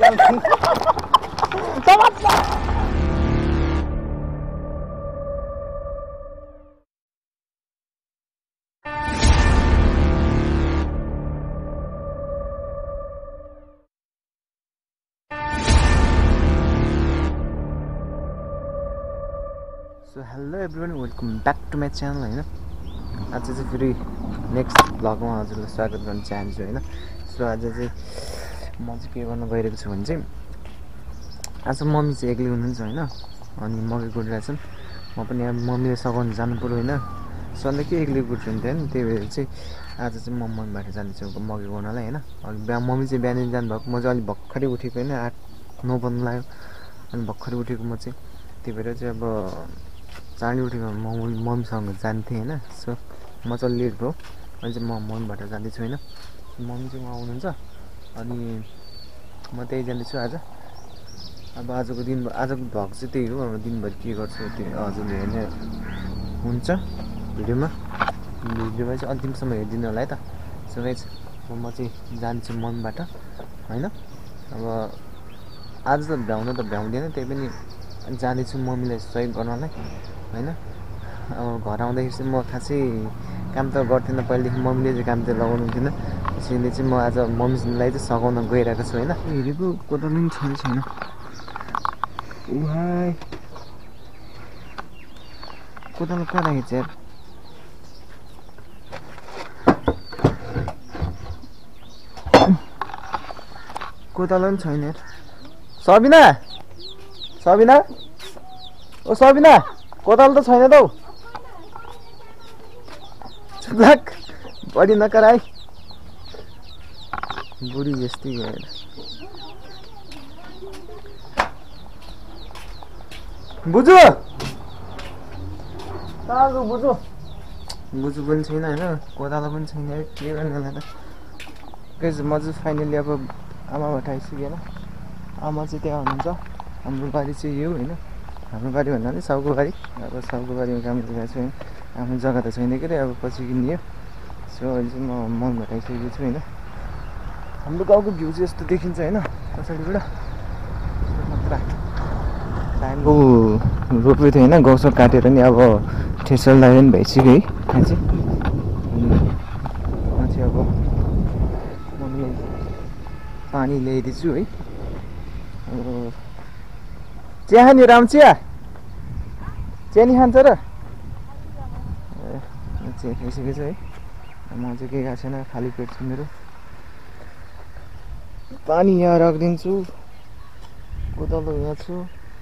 So hello everyone, welcome back to my channel हैन आज चाहिँ फेरि नेक्स्ट भ्लगमा हजुरलाई स्वागत गर्न चाहन्छु हैन सो आज चाहिँ म चाहिँ के गर्न गइरहेको छु भने चाहिँ आज मम्मी चाहिँ एक्लै हुनुहुन्छ हैन अनि मकै गुडिरहेछन् म पनि अब मम्मीले सघाउन जानु पर्यो हैन सधैँ के एक्लै गुड्छु नि हैन त्यही भएर चाहिँ आज चाहिँ म मम्मीबाट जान्छु मकै गुड्नलाई हैन अनि मम्मी चाहिँ बिहानै जानु भएको म चाहिँ अलि भर्खरै उठेको हैन 8-9 बज्न लाग्यो अनि भर्खरै उठेको म चाहिँ त्यही भएर चाहिँ अब चाँडै उठेको मम्मीसँग जान्थेँ हैन सो म चाहिँ लेट भयो अनि चाहिँ म मम्मीबाट जाँदैछु हैन मम्मी चाहिँ उहाँ आउनुहुन्छ अनि म त्यही जाँदैछु आज अब आजको भ्लग चाहिँ त्यही हो अब दिनभरि के गर्छु त्यो हजुरले हेर्ने हुन्छ भिडियोमा चाहिँ अन्तिमसम्म हेरिदिनु होला है त सो गाइस म चाहिँ जान्छु मम्मीबाट हैन अब आज त भ्याउँदैन त्यही पनि जाँदैछु मम्मीलाई सहयोग गर्नलाई हैन अब घर आउँदाखेरि चाहिँ म खासै काम त गर्थेन पहिलेदेखि मम्मीले चाहिँ काम त लगाउनु हुन्थेन त्यसैले चाहिँ म आज मम्मीलाई चाहिँ सघाउन गइरहेको छु हैन हेरेको कोदालो पनि छैन उहाई कोदालो कहाँ राखेछ यार कोदालो पनि छैन यार सबिना ओ सबिना कोदालो त छैन त हौ चुप्लाक बढी नकराई बुढी जस्तै गएर बुझु तागो बुझु पनि छैन हैन कोदालो पनि छैन के गर्ने होला त गाइस म चाहिँ फाइनली अब आमाबाट आइसकेँ हैन आमा चाहिँ त्यहाँ हुनुहुन्छ हाम्रो बारी चाहिँ यो हैन हाम्रो बारी भन्नाले साउको बारी अब साउको बारीमा काम गरिरहेको छु हैन आफ्नो जग्गा त छैन के अरे अब पछि किनियो सो अहिले चाहिँ म मम्मीबाट आइसकेको छु हैन हाम्रो गाउँको भ्यू चाहिँ यस्तो देखिन्छ हैन पछाडिबाट टाइमको रोप्यो थियो हैन गाउँसो काटेर नि अब ठेसर लाग्यो नि भइसक्यो है यहाँ चाहिँ म चाहिँ अब मम्मीलाई पानी ल्याइदिन्छु है चिया खाने राम चिया नि खान्छ र चिया खाइसकेको छ है म चाहिँ केही खाएको छैन खाली पेट छ मेरो पानी यहाँ राखिदिन्छु कोदालो यहाँ छु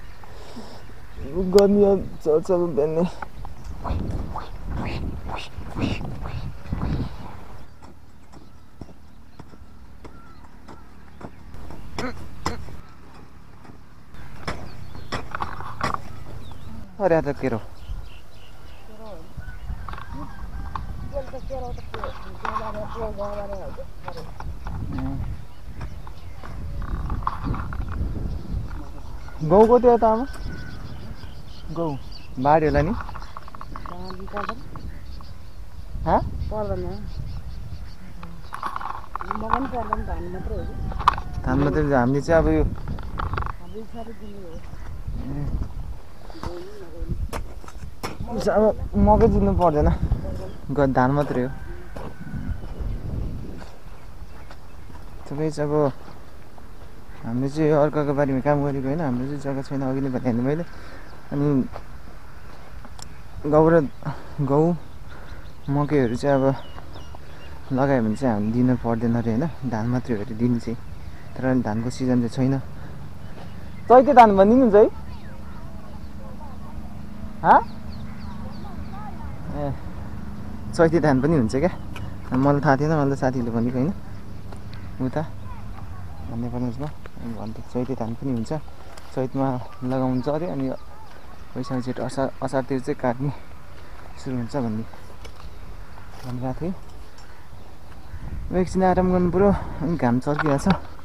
गर्मी चल बिहानै अरे आता केरो गहुँको त्यो त आमा गहुँ बाढी होला नि धान मात्रै हामीले चाहिँ अब यो अब मकै जित्नु पर्दैन धान मात्रै हो तपाईँ चाहिँ अब हामीले चाहिँ अर्काको बारीमा काम गरेको होइन हाम्रो चाहिँ जग्गा छैन अघि नै भनिहालेँ मैले अनि गहुँ मकैहरू चाहिँ अब लगायो भने चाहिँ हामी दिनु पर्दैन अरे होइन धान मात्रै हो अरे दिनु चाहिँ तर धानको सिजन चाहिँ छैन चैते धान भनिदिनुहुन्छ है ए चैते धान पनि हुन्छ क्या मलाई थाहा थिएन मलाई साथीले भनेको होइन उता भन्ने पर्नेमा भन्थ्यो चैते धान पनि हुन्छ चैतमा लगाउँछ अरे अनि वैशाख जेठ असारतिर चाहिँ काट्ने सुरु हुन्छ भनिरहेको थिएँ एकछिन आराम गर्नु पऱ्यो अनि घाम चर्किरहेछ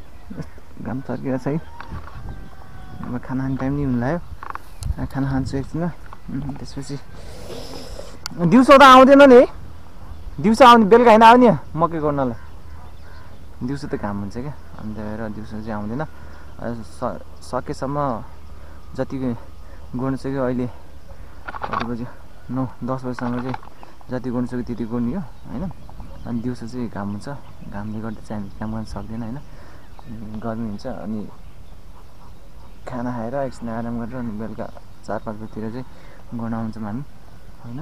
है अब खाना खाने टाइम नि हुन लाग्यो खाना खान्छु एकछिनमा त्यसपछि दिउँसो त आउँदैन नि है दिउँसो आउने बेलुका होइन आउने मकै गर्नलाई दिउँसो त घाम हुन्छ क्या अनि त्यही भएर दिउँसो चाहिँ आउँदैन सकेसम्म जति गर्नु सक्यो अहिले कति बज्यो 9-10 बजीसम्म चाहिँ जति गर्नु सक्यो त्यति गर्नु हो हैन। अनि दिउँसो चाहिँ घाम हुन्छ, घामले गर्दा चाहिँ हामी काम गर्न सक्दैन हैन, गर्मी हुन्छ। अनि खाना खाएर एकछिन आराम गरेर अनि बेलुका 4-5 बजीतिर चाहिँ गर्न आउँछौँ हामी हैन।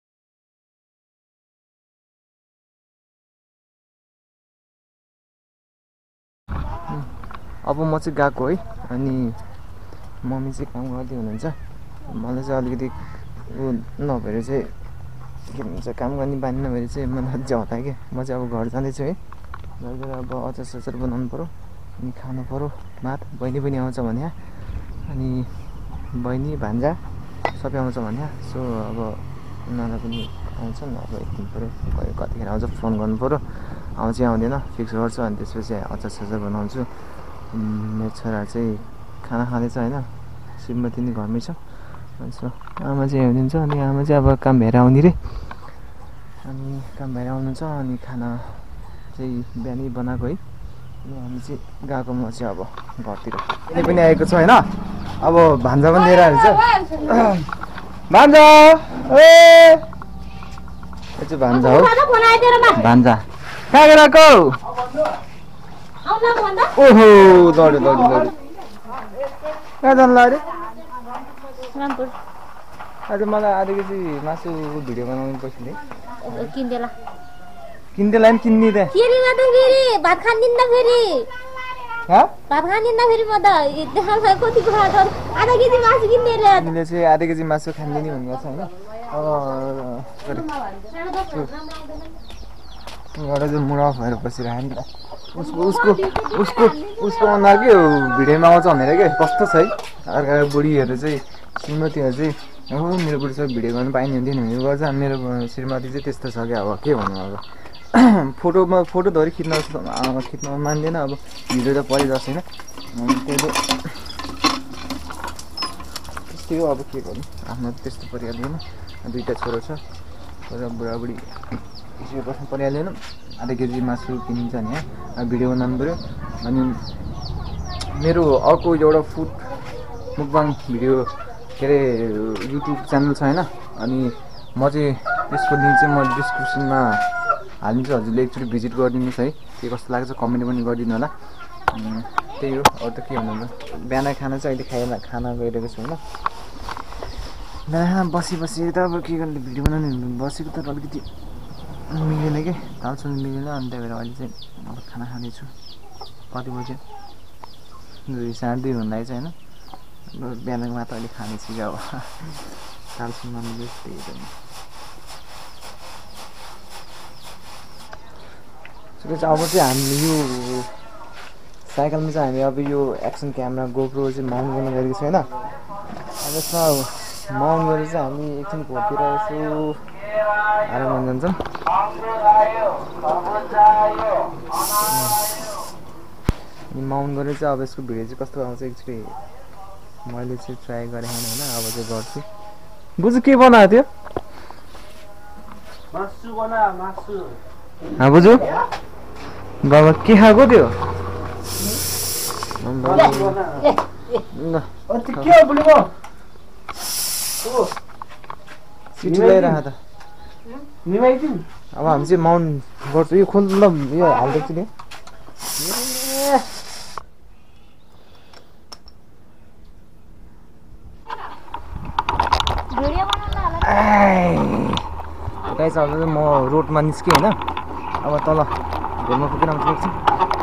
अब म चाहिँ गएको है, अनि मम्मी चाहिँ काम गर्दै हुनुहुन्छ। मलाई चाहिँ अलिकति नभएर चाहिँ के भन्छ काम गर्ने बानी नभएर चाहिँ मलाई अझै हतायो कि म चाहिँ अब घर जाँदैछु है। घर गएर अब अचार बनाउनु पऱ्यो अनि खानु पऱ्यो भात। बहिनी पनि आउँछ भने, अनि बहिनी भान्जा सबै आउँछ भने, सो अब उनीहरू पनि आउँछन्। अब एकदिन पऱ्यो कतिखेर आउँछ फोन गर्नु पऱ्यो, आउँछ आउँदैन फिक्स गर्छु। अनि त्यसपछि अचार बनाउँछु। मेरो छोरा चाहिँ खाना खाँदैछ होइन, श्रीमती नि घरमै छ। सो आमा चाहिँ हुनुहुन्छ, अनि आमा चाहिँ अब काम भएर आउने रे, अनि काम भएर आउनुहुन्छ। अनि खाना चाहिँ बिहानै बनाएको है, अनि हामी चाहिँ गएको म चाहिँ अब घरतिर। यही पनि आएको छ होइन, अब भान्जा पनि लिएर आएको छ। भान्जा यो चाहिँ भान्जा हो, भान्जा कहाँ गएको? ओहो लड्यो कहाँ जानु अरे? आज मलाई आधा केजी मासु भिडियो बनाउनु पैसा दे। किन्देला नि किन्ने त भात खानिन्न फेरि म त कति आधा केजी मासु किन्ने रे। तिमीले चाहिँ आधा केजी मासु खाँदैन भन्नु छ हैन। अब एउटा चाहिँ मुडा भएर बसिरहेको नि उसको अनुहार के भिडियोमा आउँछ भनेर के कस्तो छ है। अर्का बुढीहरू चाहिँ श्रीमतीहरू चाहिँ मेरो बुढी सब भिडियो गर्नु पाइने हुन्थेन भनेर गर्छ। मेरो श्रीमती चाहिँ त्यस्तो छ क्या, अब के भन्नु। अब फोटो धरि खिच्न मान्दैन, अब भिडियो त परिरहेको छैन। त्यस्तै हो, अब के गर्नु, आफ्नो त्यस्तो परिहाल्दैन। दुईवटा छोरो छ, छोरा बुढाबुढी त्यसरी बस्नु परिहाल्दैन। आधा केजी मासु किनिन्छ नि यहाँ भिडियो बनाउनु पऱ्यो। अनि मेरो अर्को एउटा फुड मुकबाङ भिडियो के अरे युट्युब च्यानल छ होइन, अनि म चाहिँ त्यसको लिङ्क चाहिँ म डिस्क्रिप्सनमा हालिदिन्छु। हजुरले एकचोटि भिजिट गरिदिनुहोस् है, के कस्तो लाग्छ कमेन्ट पनि गरिदिनु होला। त्यही हो, अरू त के भन्नु। बिहान खाना चाहिँ अहिले खाना गइरहेको छु होइन। बिहान बसी त अब के गर्ने, भिडियो बनाउने बसेको त अलिकति मिलेन कि, तालसँग मिलेन। अनि त्यही भएर अहिले चाहिँ अब खाना खाँदैछु। कति बज्यो 2:30 हुँदैछ होइन। बिहानको मात्र अहिले खानेछु कि अब तालसँग नमिल्यो त्यही पनि। अब चाहिँ हामीले यो साइकलमा चाहिँ हामी अब यो एक्सन क्यामेरा गोप्रो चाहिँ माउन्ट गर्न गएको छ होइन। अब यसमा माउन्ट गरेर चाहिँ हामी एकछिन घरतिर यसो आराम गर्न जान्छौँ। अनि माउन्ट गरेर चाहिँ अब यसको भिडियो चाहिँ कस्तो आउँछ एकचोटि मैले चाहिँ ट्राई गरेँ होइन। अब चाहिँ गर्छु। बुझ्नु के बनाएको थियो? बुझ्नु बाबा के खाएको थियो? सिटी ल्याइरहेको त अब हामी चाहिँ माउन्ट गर्छु। यो खोल ल, यो हालिदिएको छु नि। गाइस अब चाहिँ म रोडमा निस्केँ होइन। अब तल घरमा पुगेर आउँछु एकछिन।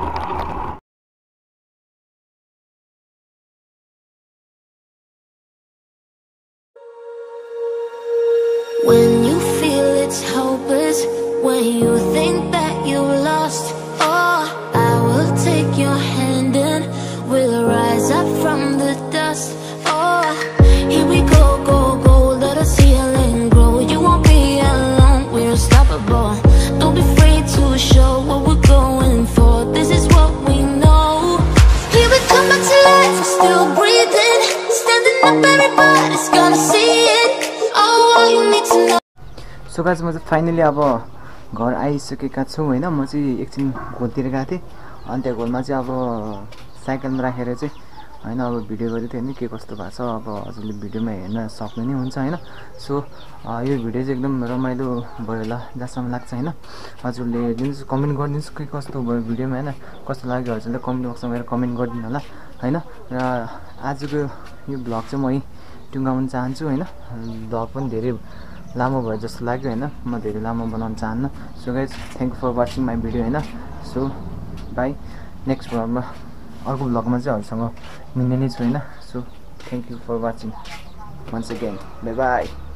When you feel it's hopeless, when you think that you lost, oh, I will take your hand and we'll rise up from the dust. Oh, here we go, let us heal and grow. You won't be alone, we're unstoppable. Don't be afraid to show what we're going for. This is what we know. Here we come back to life, we're still breathing. Standing up, everybody's gonna see it. Oh, all you need to know. So guys म चाहिँ finally अब घर आइसकेका छु होइन। म चाहिँ एकछिन घोलतिर गएको थिएँ, अनि त्यहाँ घोलमा चाहिँ अब साइकलमा राखेर चाहिँ हैन। अब भिडियो गरेको थिएँ नि के कस्तो भएको छ अब हजुरले भिडियोमा हेर्न सक्ने नै हुन्छ हैन। सो यो भिडियो चाहिँ एकदम रमाइलो भयो होला जहाँसम्म लाग्छ हैन। हजुरले हेरिदिनुहोस्, कमेन्ट गरिदिनुहोस् के कस्तो भयो भिडियोमा हैन, कस्तो लाग्यो हजुरले कमेन्ट बक्समा गएर कमेन्ट गरिदिनु होला हैन। र आजको यो भ्लग चाहिँ म यहीँ टुङ्गाउन चाहन्छु हैन। भ्लग पनि धेरै लामो भयो जस्तो लाग्यो हैन, म धेरै लामो बनाउन चाहन्न। So guys thank you for watching my video हैन। सो बाई, नेक्स्ट भ्लगमा अर्को भ्लगमा चाहिँ हजुरसँग मिल्ने नै छु हैन। So thank you for watching once again, bye by.